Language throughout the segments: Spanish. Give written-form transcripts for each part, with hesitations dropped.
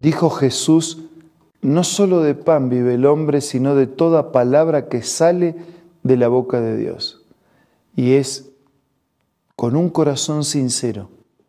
Dijo Jesús, no solo de pan vive el hombre, sino de toda palabra que sale de la boca de Dios. Y es con un corazón sincero,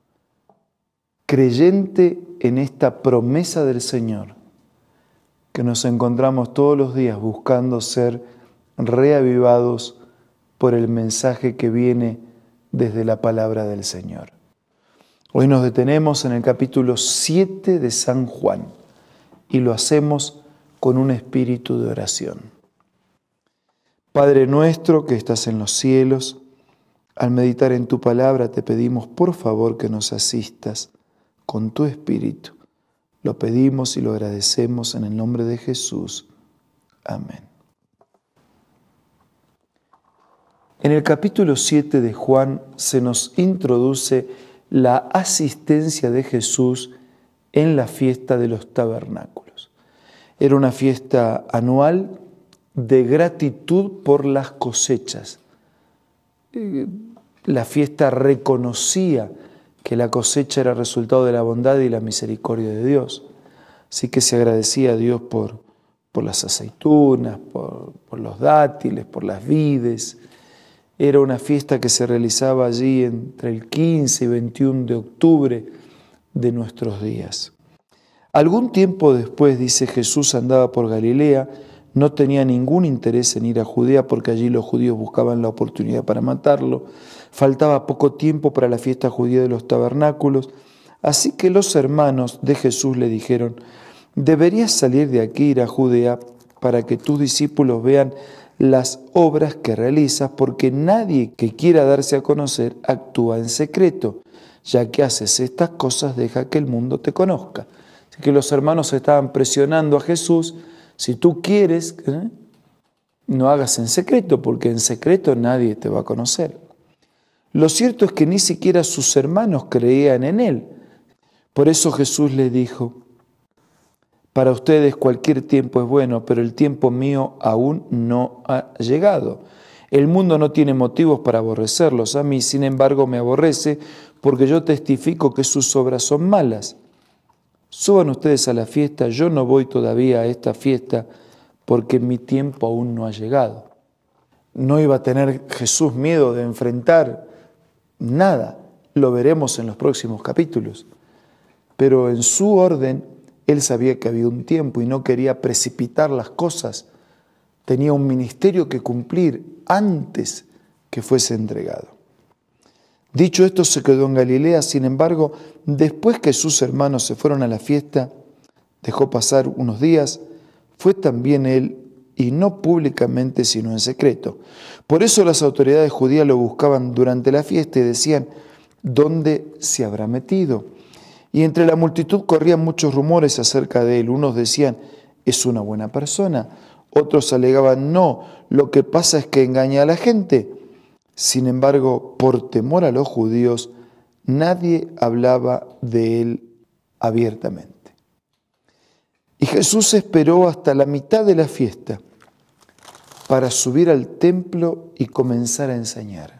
creyente en esta promesa del Señor, que nos encontramos todos los días buscando ser reavivados por el mensaje que viene desde la palabra del Señor. Hoy nos detenemos en el capítulo 7 de San Juan y lo hacemos con un espíritu de oración. Padre nuestro que estás en los cielos, al meditar en tu palabra te pedimos por favor que nos asistas con tu espíritu. Lo pedimos y lo agradecemos en el nombre de Jesús. Amén. En el capítulo 7 de Juan se nos introduce la asistencia de Jesús en la fiesta de los tabernáculos. Era una fiesta anual de gratitud por las cosechas. La fiesta reconocía que la cosecha era resultado de la bondad y la misericordia de Dios. Así que se agradecía a Dios por las aceitunas, por los dátiles, por las vides. Era una fiesta que se realizaba allí entre el 15 y 21 de octubre de nuestros días. Algún tiempo después, dice, Jesús andaba por Galilea, no tenía ningún interés en ir a Judea porque allí los judíos buscaban la oportunidad para matarlo. Faltaba poco tiempo para la fiesta judía de los tabernáculos, así que los hermanos de Jesús le dijeron, deberías salir de aquí e ir a Judea para que tus discípulos vean las obras que realizas, porque nadie que quiera darse a conocer actúa en secreto. Ya que haces estas cosas, deja que el mundo te conozca. Así que los hermanos estaban presionando a Jesús, si tú quieres, no hagas en secreto, porque en secreto nadie te va a conocer. Lo cierto es que ni siquiera sus hermanos creían en él. Por eso Jesús les dijo, para ustedes cualquier tiempo es bueno, pero el tiempo mío aún no ha llegado. El mundo no tiene motivos para aborrecerlos. A mí, sin embargo, me aborrece porque yo testifico que sus obras son malas. Suban ustedes a la fiesta, yo no voy todavía a esta fiesta porque mi tiempo aún no ha llegado. No iba a tener Jesús miedo de enfrentar nada, lo veremos en los próximos capítulos. Pero en su orden, él sabía que había un tiempo y no quería precipitar las cosas. Tenía un ministerio que cumplir antes que fuese entregado. Dicho esto, se quedó en Galilea. Sin embargo, después que sus hermanos se fueron a la fiesta, dejó pasar unos días, fue también él, y no públicamente, sino en secreto. Por eso las autoridades judías lo buscaban durante la fiesta y decían, ¿dónde se habrá metido? Y entre la multitud corrían muchos rumores acerca de él. Unos decían, es una buena persona. Otros alegaban, no, lo que pasa es que engaña a la gente. Sin embargo, por temor a los judíos, nadie hablaba de él abiertamente. Y Jesús esperó hasta la mitad de la fiesta para subir al templo y comenzar a enseñar.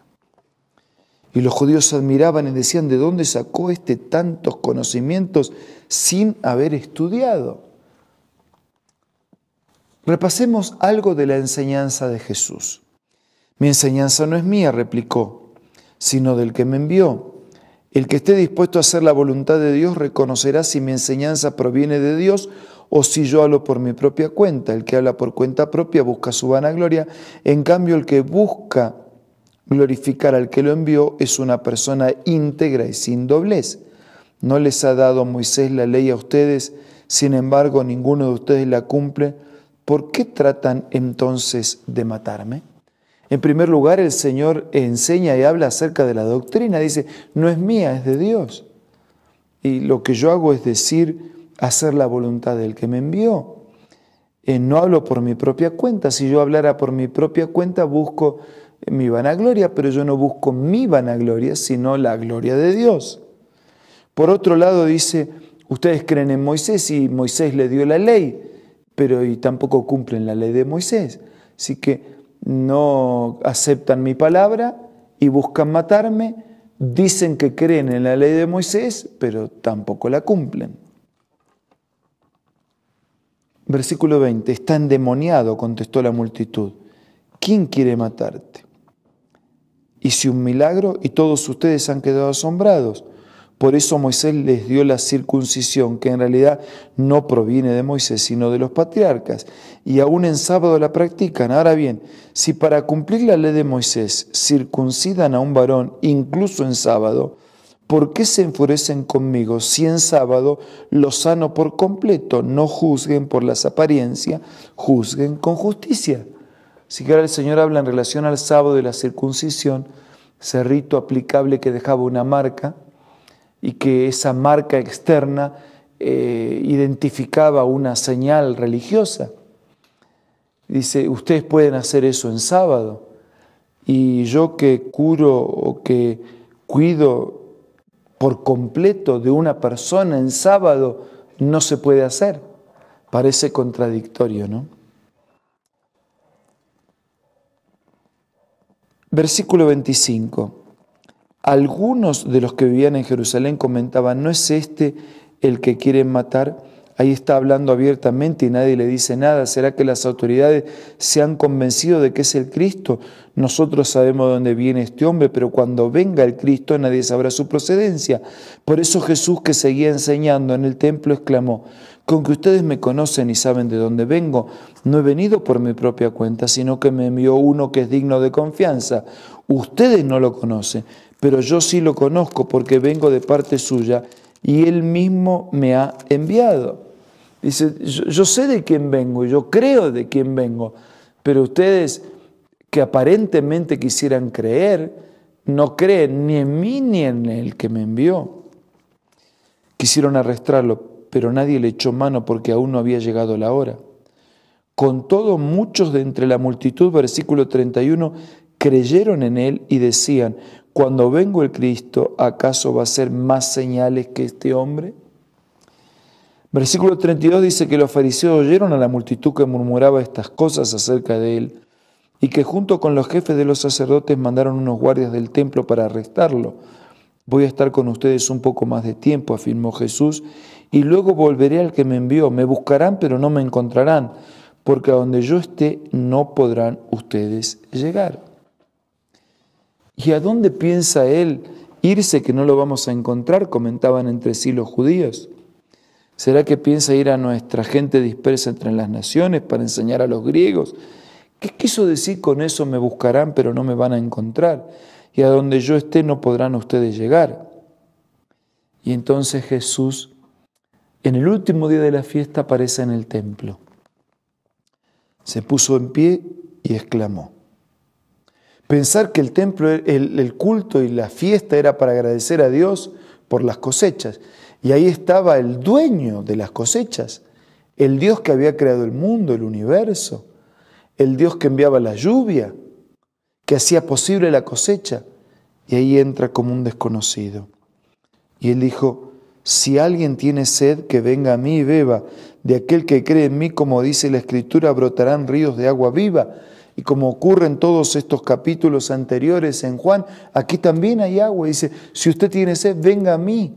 Y los judíos se admiraban y decían, ¿de dónde sacó tantos conocimientos sin haber estudiado? Repasemos algo de la enseñanza de Jesús. Mi enseñanza no es mía, replicó, sino del que me envió. El que esté dispuesto a hacer la voluntad de Dios reconocerá si mi enseñanza proviene de Dios o si yo hablo por mi propia cuenta. El que habla por cuenta propia busca su vanagloria. En cambio, el que busca glorificar al que lo envió es una persona íntegra y sin doblez. No les ha dado Moisés la ley a ustedes, sin embargo, ninguno de ustedes la cumple. ¿Por qué tratan entonces de matarme? En primer lugar, el Señor enseña y habla acerca de la doctrina. Dice, no es mía, es de Dios. Y lo que yo hago es decir, hacer la voluntad del que me envió. No hablo por mi propia cuenta. Si yo hablara por mi propia cuenta, busco mi vanagloria, pero yo no busco mi vanagloria, sino la gloria de Dios. Por otro lado, dice, ustedes creen en Moisés y Moisés le dio la ley, pero y tampoco cumplen la ley de Moisés. Así que no aceptan mi palabra y buscan matarme, dicen que creen en la ley de Moisés, pero tampoco la cumplen. Versículo 20, está endemoniado, contestó la multitud. ¿Quién quiere matarte? Hice un milagro y todos ustedes han quedado asombrados. Por eso Moisés les dio la circuncisión, que en realidad no proviene de Moisés, sino de los patriarcas. Y aún en sábado la practican. Ahora bien, si para cumplir la ley de Moisés circuncidan a un varón, incluso en sábado, ¿por qué se enfurecen conmigo si en sábado lo sano por completo? No juzguen por las apariencias, juzguen con justicia. Así que ahora el Señor habla en relación al sábado de la circuncisión, ese rito aplicable que dejaba una marca y que esa marca externa identificaba una señal religiosa. Dice, ustedes pueden hacer eso en sábado y yo que curo o que cuido por completo de una persona en sábado no se puede hacer. Parece contradictorio, ¿no? Versículo 25. Algunos de los que vivían en Jerusalén comentaban, ¿no es este el que quieren matar? Ahí está hablando abiertamente y nadie le dice nada. ¿Será que las autoridades se han convencido de que es el Cristo? Nosotros sabemos de dónde viene este hombre, pero cuando venga el Cristo nadie sabrá su procedencia. Por eso Jesús, que seguía enseñando en el templo, exclamó, con que ustedes me conocen y saben de dónde vengo, no he venido por mi propia cuenta, sino que me envió uno que es digno de confianza. Ustedes no lo conocen, pero yo sí lo conozco porque vengo de parte suya y él mismo me ha enviado. Dice, yo sé de quién vengo, yo creo de quién vengo, pero ustedes que aparentemente quisieran creer, no creen ni en mí ni en el que me envió. Quisieron arrestarlo, pero nadie le echó mano porque aún no había llegado la hora. Con todo, muchos de entre la multitud, versículo 31, creyeron en él y decían, cuando venga el Cristo, ¿acaso va a hacer más señales que este hombre? Versículo 32 dice que los fariseos oyeron a la multitud que murmuraba estas cosas acerca de él y que junto con los jefes de los sacerdotes mandaron unos guardias del templo para arrestarlo. Voy a estar con ustedes un poco más de tiempo, afirmó Jesús, y luego volveré al que me envió. Me buscarán, pero no me encontrarán, porque a donde yo esté no podrán ustedes llegar. ¿Y a dónde piensa él irse que no lo vamos a encontrar? Comentaban entre sí los judíos. ¿Será que piensa ir a nuestra gente dispersa entre las naciones para enseñar a los griegos? ¿Qué quiso decir con eso? Me buscarán, pero no me van a encontrar. Y a donde yo esté no podrán ustedes llegar. Y entonces Jesús, en el último día de la fiesta, aparece en el templo. Se puso en pie y exclamó. Pensar que el templo, el culto y la fiesta era para agradecer a Dios por las cosechas. Y ahí estaba el dueño de las cosechas, el Dios que había creado el mundo, el universo, el Dios que enviaba la lluvia, que hacía posible la cosecha. Y ahí entra como un desconocido. Y él dijo, si alguien tiene sed, que venga a mí y beba. De aquel que cree en mí, como dice la Escritura, brotarán ríos de agua viva. Y como ocurre en todos estos capítulos anteriores en Juan, aquí también hay agua. Dice, si usted tiene sed, venga a mí.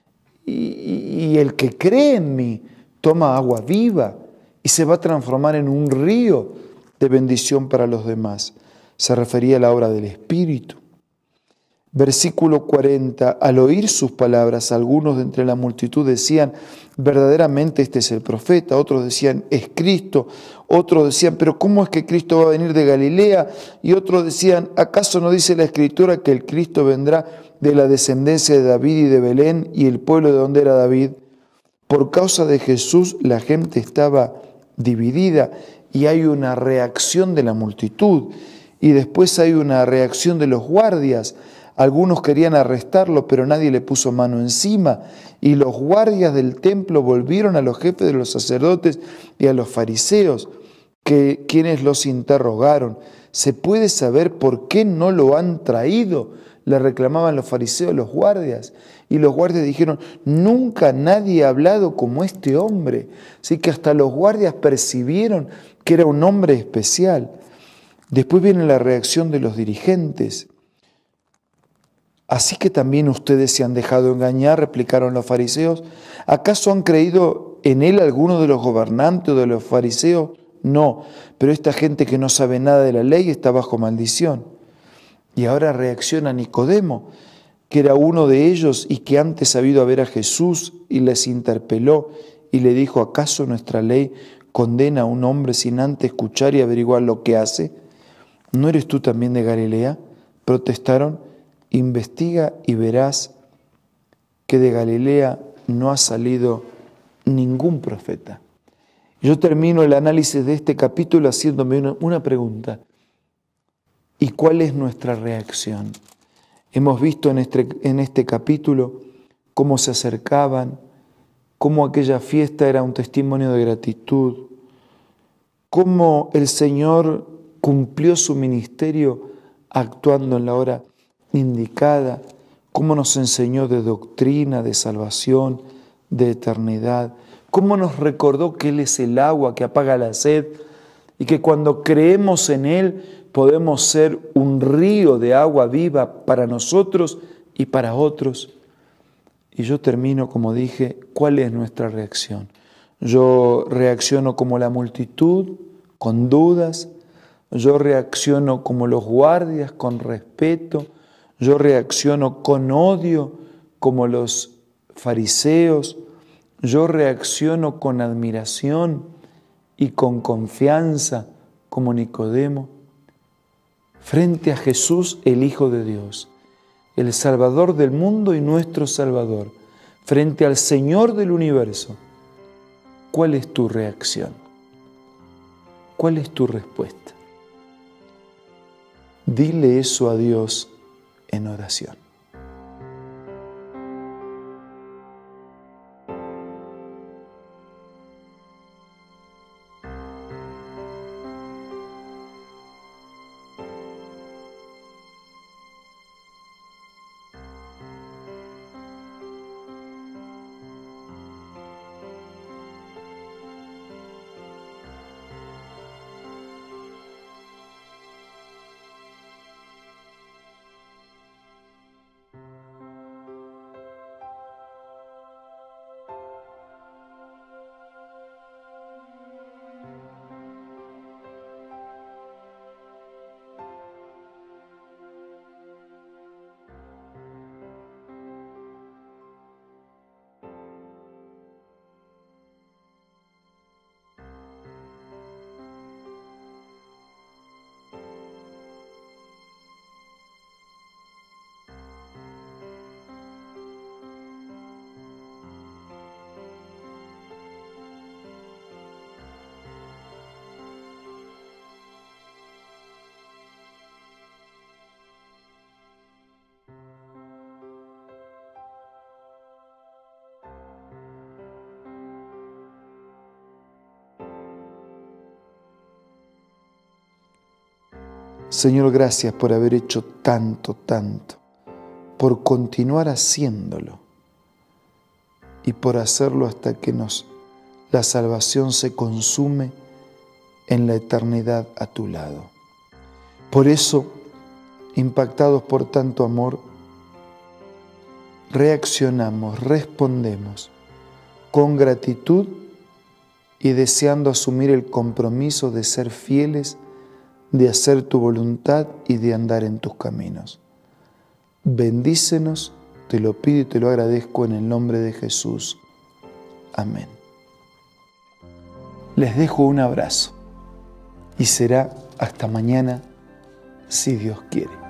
Y el que cree en mí toma agua viva y se va a transformar en un río de bendición para los demás. Se refería a la obra del Espíritu. Versículo 40, al oír sus palabras, algunos de entre la multitud decían, verdaderamente este es el profeta, otros decían, es Cristo, otros decían, pero ¿cómo es que Cristo va a venir de Galilea? Y otros decían, ¿acaso no dice la Escritura que el Cristo vendrá de la descendencia de David y de Belén y el pueblo de donde era David? Por causa de Jesús la gente estaba dividida y hay una reacción de la multitud y después hay una reacción de los guardias. Algunos querían arrestarlo, pero nadie le puso mano encima. Y los guardias del templo volvieron a los jefes de los sacerdotes y a los fariseos, quienes los interrogaron. ¿Se puede saber por qué no lo han traído? Le reclamaban los fariseos, los guardias. Y los guardias dijeron, nunca nadie ha hablado como este hombre. Así que hasta los guardias percibieron que era un hombre especial. Después viene la reacción de los dirigentes. Así que también ustedes se han dejado engañar, replicaron los fariseos. ¿Acaso han creído en él alguno de los gobernantes o de los fariseos? No, pero esta gente que no sabe nada de la ley está bajo maldición. Y ahora reacciona Nicodemo, que era uno de ellos y que antes ha ido a ver a Jesús y les interpeló y le dijo: ¿acaso nuestra ley condena a un hombre sin antes escuchar y averiguar lo que hace? ¿No eres tú también de Galilea? Protestaron: investiga y verás que de Galilea no ha salido ningún profeta. Yo termino el análisis de este capítulo haciéndome una pregunta. ¿Y cuál es nuestra reacción? Hemos visto en este capítulo cómo se acercaban, cómo aquella fiesta era un testimonio de gratitud, cómo el Señor cumplió su ministerio actuando en la hora indicada, cómo nos enseñó de doctrina, de salvación, de eternidad, cómo nos recordó que Él es el agua que apaga la sed y que cuando creemos en Él podemos ser un río de agua viva para nosotros y para otros. Y yo termino, como dije, ¿cuál es nuestra reacción? Yo reacciono como la multitud, con dudas. Yo reacciono como los guardias, con respeto. Yo reacciono con odio, como los fariseos. Yo reacciono con admiración y con confianza, como Nicodemo. Frente a Jesús, el Hijo de Dios, el Salvador del mundo y nuestro Salvador, frente al Señor del universo, ¿cuál es tu reacción? ¿Cuál es tu respuesta? Dile eso a Dios en oración. Señor, gracias por haber hecho tanto, por continuar haciéndolo y por hacerlo hasta que la salvación se consume en la eternidad a tu lado. Por eso, impactados por tanto amor, reaccionamos, respondemos con gratitud y deseando asumir el compromiso de ser fieles, de hacer tu voluntad y de andar en tus caminos. Bendícenos, te lo pido y te lo agradezco en el nombre de Jesús. Amén. Les dejo un abrazo y será hasta mañana, si Dios quiere.